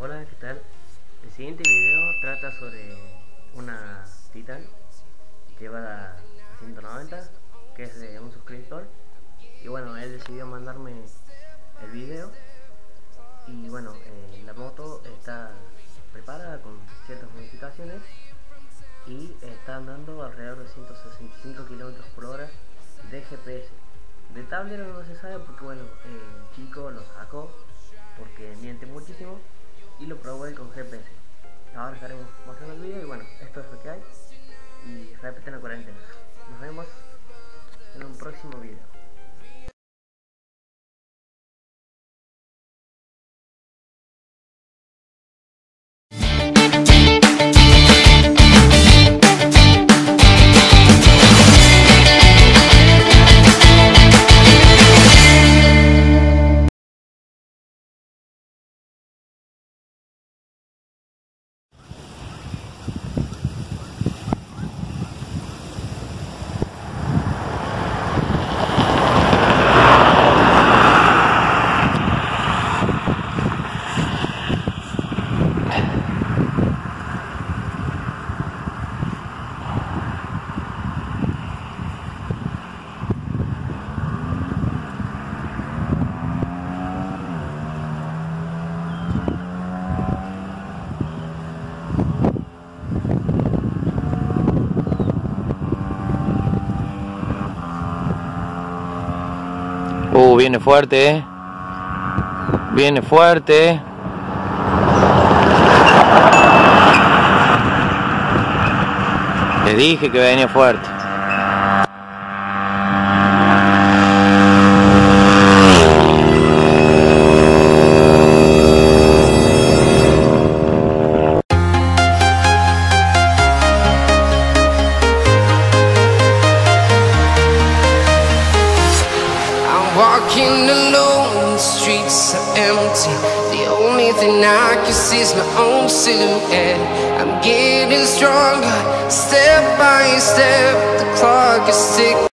Hola, ¿qué tal? El siguiente video trata sobre una Titan llevada a 190, que es de un suscriptor. Y bueno, él decidió mandarme el video. Y bueno, la moto está preparada con ciertas modificaciones y está andando alrededor de 165 km por hora de GPS. De tablero no se sabe porque bueno, el chico lo sacó porque miente muchísimo y lo probó él con GPS. Ahora estaremos mostrando el video y bueno, esto es lo que hay y respeten la cuarentena. Nos vemos en un próximo video. Viene fuerte, viene fuerte. Les dije que venía fuerte. Walking alone, the streets are empty. The only thing I can see is my own silhouette. I'm getting stronger, step by step. The clock is ticking.